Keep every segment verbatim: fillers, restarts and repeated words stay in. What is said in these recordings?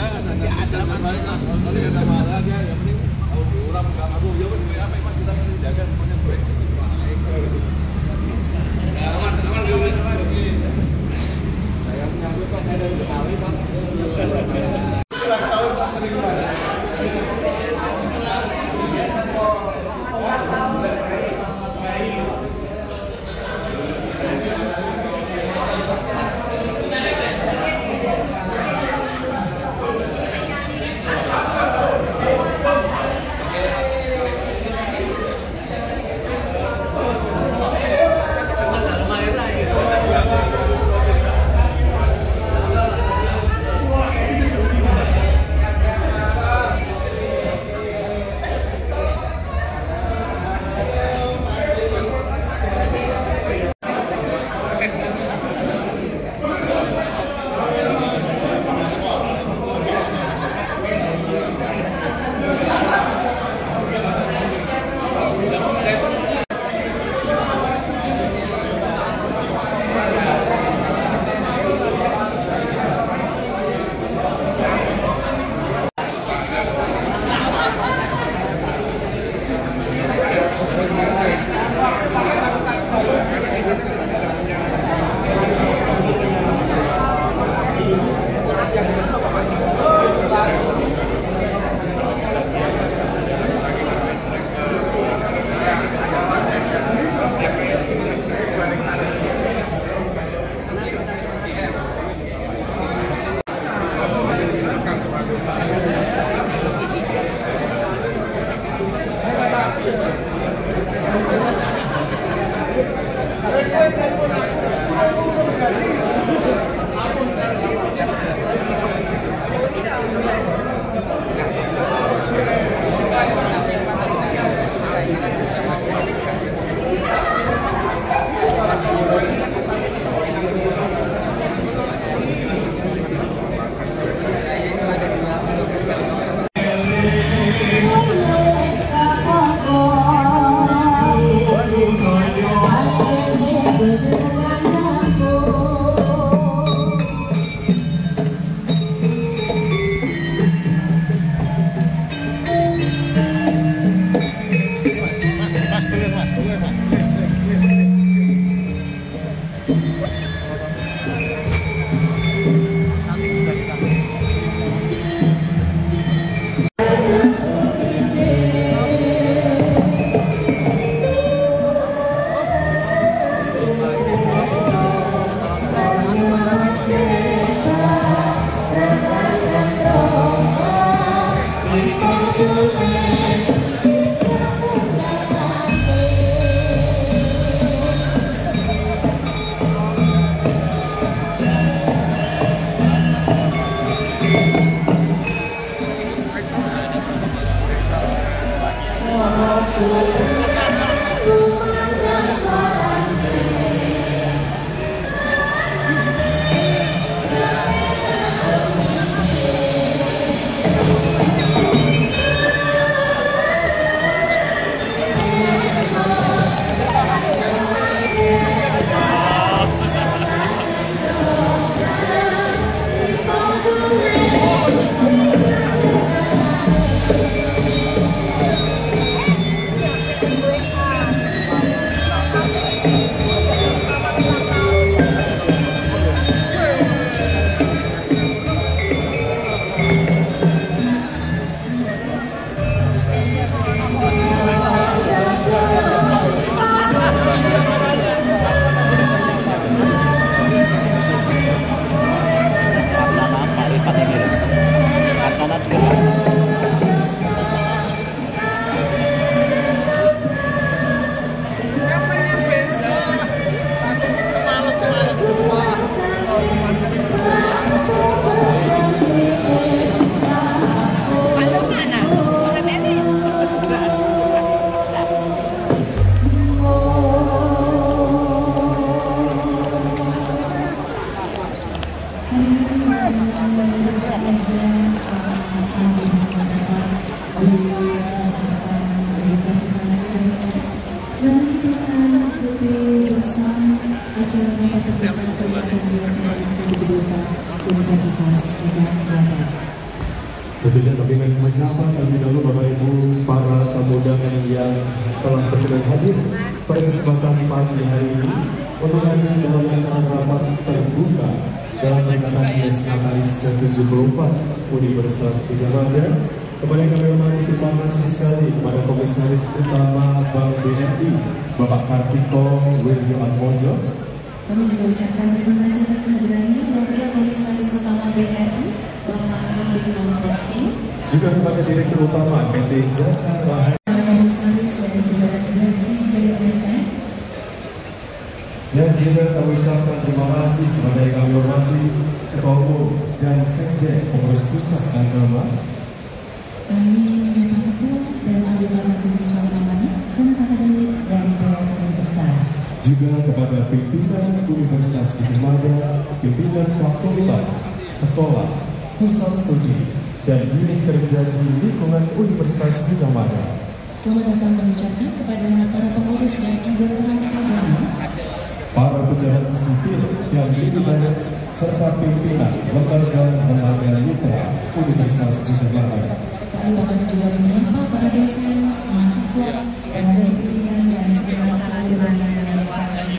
ada masalah. Kalau ada masalah dia yang penting orang nggak mampu ya kan supaya apa mas kita menjaga semuanya baik. Aman aman dulu. Saya menyambut kok saya dari Betawi Pak. Sudah tahu Pak sering banget. acara rapat terbuka peringatan dua ribu tujuh belas Universitas Gajah Mada. Tentunya kami ingin menyapa terlebih dahulu Bapak Ibu para tamu undangan yang telah berkenan hadir pada kesempatan pagi hari ini untuk hadir dalam acara rapat terbuka dalam peringatan Dies Natalis ke tujuh puluh empat Universitas Gadjah Mada. Kepada yang kami hormati, terima kasih sekali kepada Komisaris Utama Bank B R I Bapak Kartiko Wirjoatmojo. Kami juga ucapkan terima kasih atas kehadirannya Wakil Komisaris Utama B R I Bapak Rafiq Rahim. Juga kepada Direktur Utama P T Jasa Raharja. Komisaris dari Jajaran Direksi B R I. Dan juga kami ucapkan terima kasih kepada yang kami hormati Ketua Umum dan Sekjen Pengurus Pusat Agama. Kami menyapa Ketua dan anggota Majelis Ulama serta akademik dan perwakilan besar. Juga kepada pimpinan Universitas Gadjah Mada, pimpinan fakultas, sekolah, pusat studi, dan unit kerja di lingkungan Universitas Gadjah Mada. Selamat datang kami ucapkan kepada para pengurus dan anggota agama, para pejabat sipil dan militer, serta pimpinan lembaga-lembaga mitra Universitas Gadjah Mada. Tak lupa kami juga menyapa para dosen, mahasiswa, tenaga pendidikan dan segala kalangan yang lain.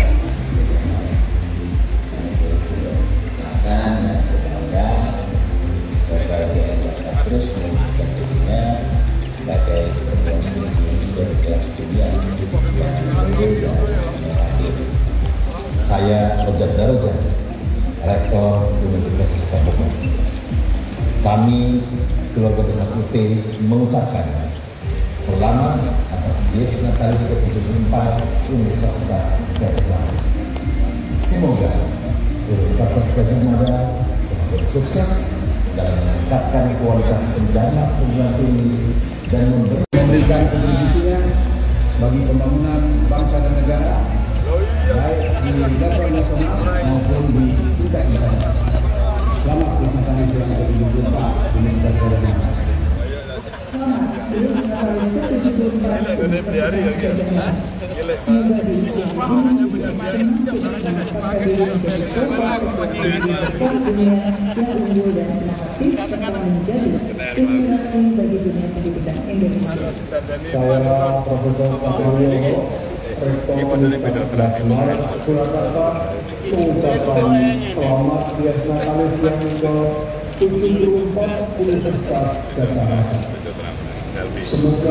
Terus menunjukkan visinya sebagai perguruan tinggi dari kelas dunia yang unggul dan inovatif. Saya Ojat Darojan, Rektor Universitas Papua. Kami keluarga besar U T mengucapkan selamat atas Dies Natalis ke tujuh puluh empat Universitas Gadjah Mada. Semoga Universitas Gadjah Mada semakin sukses dalam meningkatkan kualitas pendidikan perguruan tinggi dan memberikan kontribusinya bagi pembangunan bangsa dan negara, baik di level nasional maupun di tingkat internasional. Selamat Dies Natalis yang ke tujuh puluh empat Universitas Gadjah Mada. Selamat Dies Natalis ke tujuh puluh empat Universitas Gadjah Mada. Semoga di usia ini semakin meningkatkan diri menjadi kota kelas dunia yang unggul dan inovatif serta menjadi inspirasi bagi dunia pendidikan Indonesia. Saya Profesor Cakryono, Rektor Universitas Gadjah Mada Surakarta, mengucapkan selamat Dies Natalis yang ke tujuh puluh empat Universitas Gadjah Mada. Semoga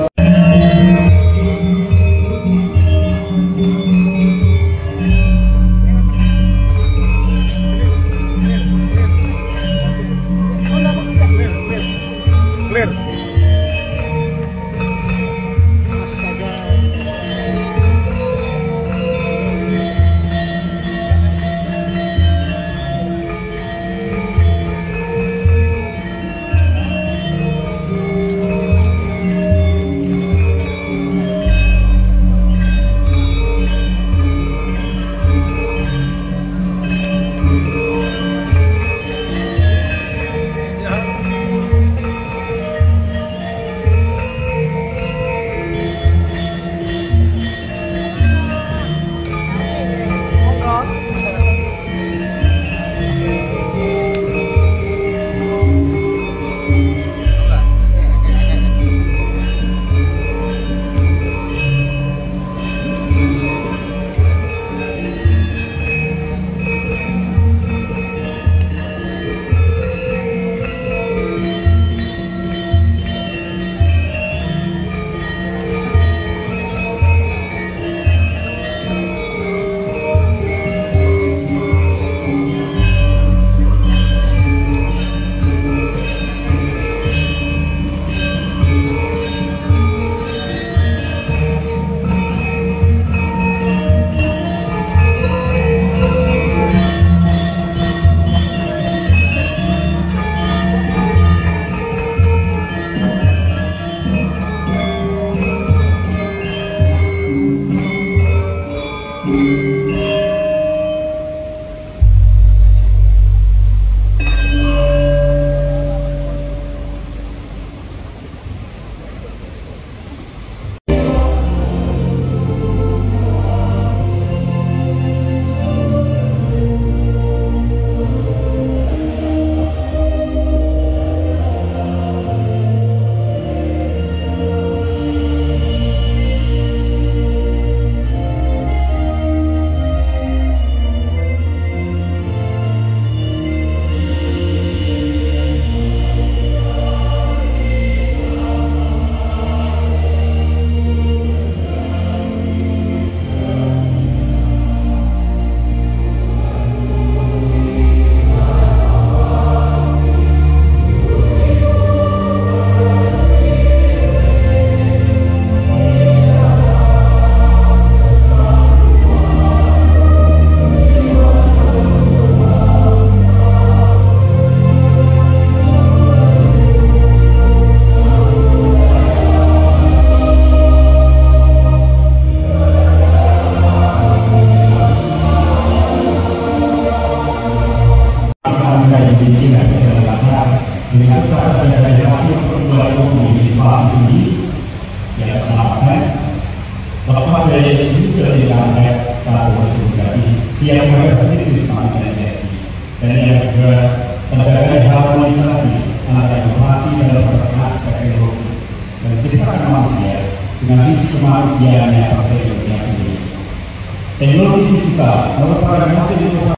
dengan tetap menjaga generasi pertumbuhan ekonomi di fase ini yang selamatkan lepas dari itu dari angka satu persen berarti siap menghadapi sistem energi dan yang kedua terjaga harmonisasi antara inovasi dalam berbagai aspek teknologi dan ciptakan manusia dengan sisi kemanusiaan yang tersedia sendiri. Teknologi digital merupakan hasil inovasi.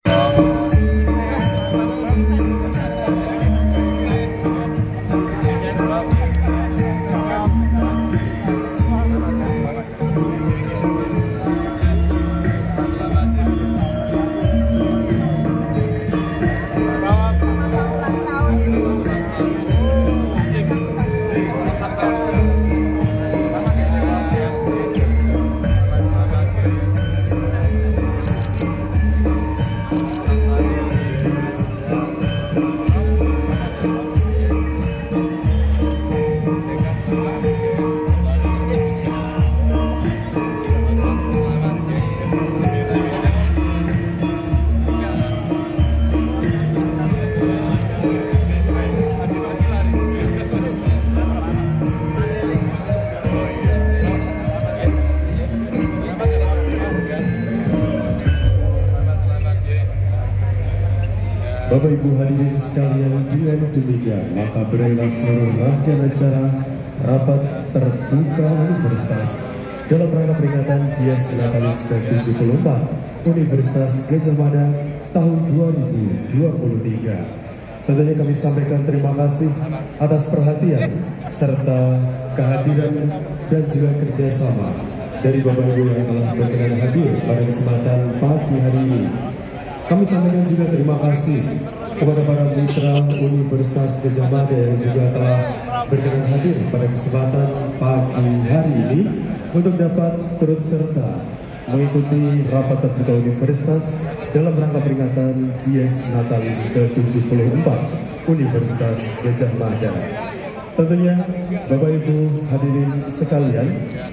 Bapak Ibu hadirin sekalian, dengan demikian maka berakhirlah seluruh rangkaian acara rapat terbuka universitas dalam rangka peringatan Dies Natalis ke tujuh puluh empat Universitas Gadjah Mada tahun dua ribu dua puluh tiga. Tentunya kami sampaikan terima kasih atas perhatian serta kehadiran dan juga kerjasama dari Bapak Ibu yang telah berkenan hadir pada kesempatan pagi hari ini. Kami sampaikan juga terima kasih kepada para mitra Universitas Gadjah Mada yang juga telah berkenan hadir pada kesempatan pagi hari ini untuk dapat turut serta mengikuti rapat terbuka universitas dalam rangka peringatan Dies Natalis ke tujuh puluh empat Universitas Gadjah Mada. Tentunya Bapak Ibu hadirin sekalian,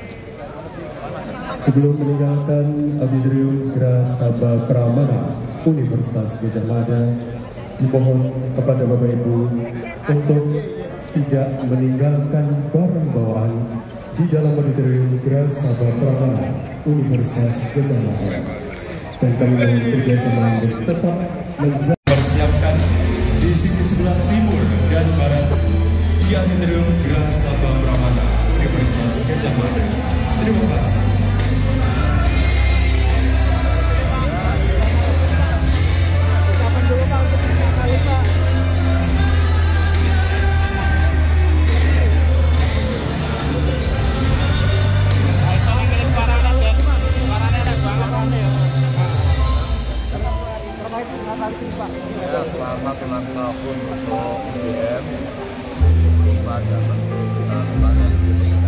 sebelum meninggalkan Auditorium Gera Sabha Pramana Universitas Gadjah Mada, dimohon kepada Bapak Ibu untuk tidak meninggalkan barang bawaan di dalam Auditorium Gera Sabha Pramana Universitas Gadjah Mada, dan kami mohon kerjasama untuk tetap mempersiapkan di sisi sebelah timur dan barat di Auditorium Gera Sabha Pramana Universitas Gadjah Mada. Terima kasih. Ya, selamat ulang tahun untuk U G M. Lupa datang kita semangat